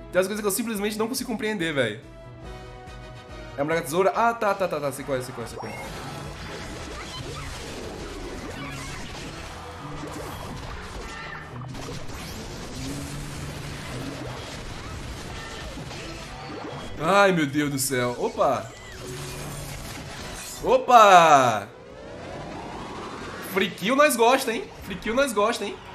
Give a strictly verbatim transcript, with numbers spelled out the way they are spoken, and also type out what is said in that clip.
Tem umas coisas que eu simplesmente não consigo compreender, velho. É a mulher tesoura? Ah, tá, tá, tá, tá. Sei qual é, sei qual é, sei qual é. Ai, meu Deus do céu. Opa! Opa! Free kill nós gosta, hein? Free kill nós gosta, hein?